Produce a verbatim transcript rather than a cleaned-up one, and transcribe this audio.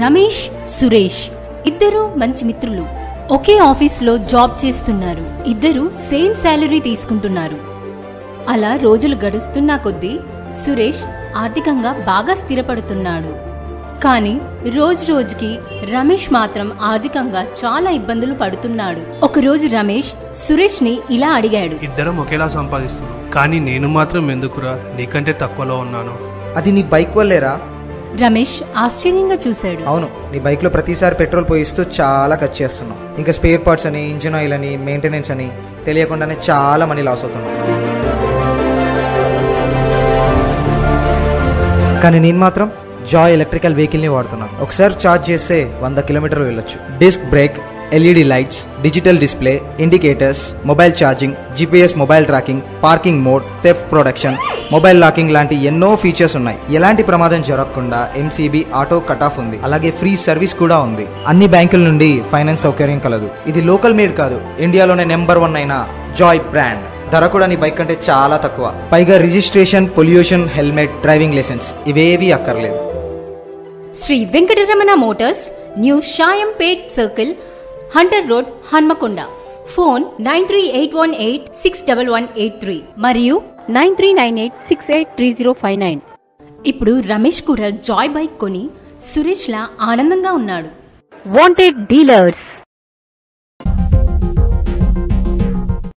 రమేష్, సురేష్ ఇద్దరు మంచి మిత్రులు. ఒకే ఆఫీస్లో జాబ్ చేస్తున్నారు. ఇద్దరు సేమ్ శాలరీ తీసుకుంటున్నారు. అలా రోజులు గడుస్తున్నా కొద్దీ సురేష్ ఆర్థికంగా బాగా స్థిరపడుతున్నాడు. కానీ రోజు రోజుకి రమేష్ మాత్రం ఆర్థికంగా చాలా ఇబ్బందులు పడుతున్నాడు. ఒకరోజు రమేష్ సురేష్ ని ఇలా అడిగాడు. ఇద్దరం ఒకేలా సంపాదిస్తున్నాం, కానీ నేను మాత్రం ఎందుకురా నీకంటే తక్కువలో ఉన్నాను? అది నీ బైక్ వల్లేరా? రమేష్ ఆశ్చర్యంగా చూశాడు. అవును, నీ బైక్ లో ప్రతిసారి పెట్రోల్ పోయిస్తూ చాలా ఖర్చు చేస్తున్నావు. ఇంకా స్పేర్ పార్ట్స్ అని, ఇంజిన్ ఆయిల్ అని, మెయింటెనెన్స్ అని తెలియకుండానే చాలా మనీ లాస్ అవుతున్నావు. కానీ నేను మాత్రం జాయ్ ఎలక్ట్రికల్ వెహికల్ ని వాడుతున్నాను. ఒకసారి ఛార్జ్ చేస్తే వంద కిలోమీటర్లు వెళ్ళొచ్చు. Disc brake, LED lights, digital display, indicators, mobile charging, GPS mobile tracking, parking mode, theft protection, mobile locking లాంటి ఎన్నో ఫీచర్స్ ఉన్నాయి. ఎలాంటి ప్రమాదం జరగకుండా ఎంసీబీ ఆటో కట్ ఆఫ్ ఉంది. అలాగే ఫ్రీ సర్వీస్ కూడా ఉంది. అన్ని బ్యాంకుల నుండి ఫైనాన్స్ సౌకర్యం కలదు. ఇది లోకల్ మేడ్ కాదు, ఇండియాలోనే నెంబర్ వన్ అయిన జాయ్ బ్రాండ్. ధర కూడా నీ బైక్ కంటే చాలా తక్కువ. పైగా registration, pollution, helmet, driving licence ఇవేవీ అక్కర్లేదు. Shri Venkataramana motors, new Shayampet circle, Hunter road, Hanmakonda. Phone nine three eight one eight six double one eight three మరియు nine three nine eight six eight three zero five nine. ఇప్పుడు రమేష్ కూడా Joy bike కొని సురేష్ లా ఆనందంగా ఉన్నాడు. Wanted dealers.